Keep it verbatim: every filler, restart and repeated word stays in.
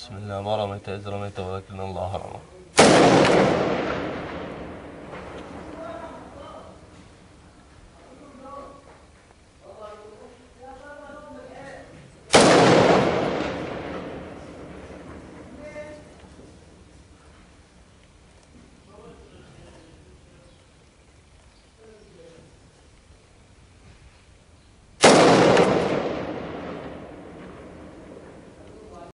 بسم الله، ما رميت إذ رميت ولكن الله رمى.